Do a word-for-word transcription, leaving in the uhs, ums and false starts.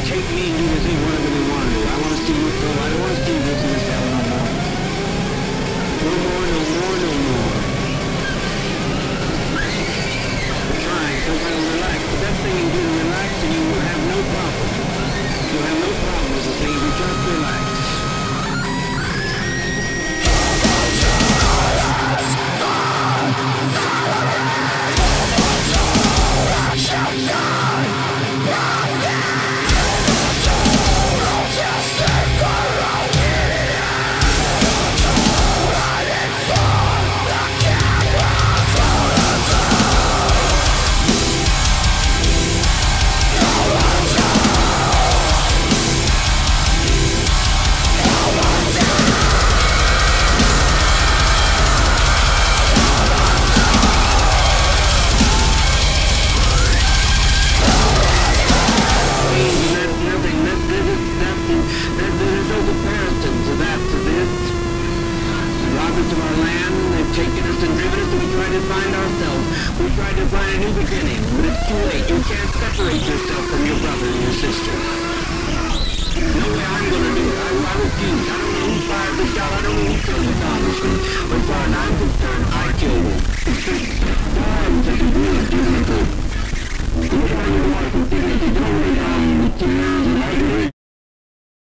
take me and do this thing whatever they want to do. I want to see you go. I don't want to see you go to this hell no more. No more, no more, no more. Try, some kind of relax. The best thing you can do to relax and you will have no problem. You'll have no problem with the thing if you just relax. Taken us and driven us, and we tried to find ourselves. We tried to find a new beginning, but it's too late. You can't separate yourself from your brother and your sister. No way I'm gonna do it. I, I refuse. I don't know who fired the shot. I don't know who killed the congressman. As far as I'm concerned, I killed him. God, this is really difficult.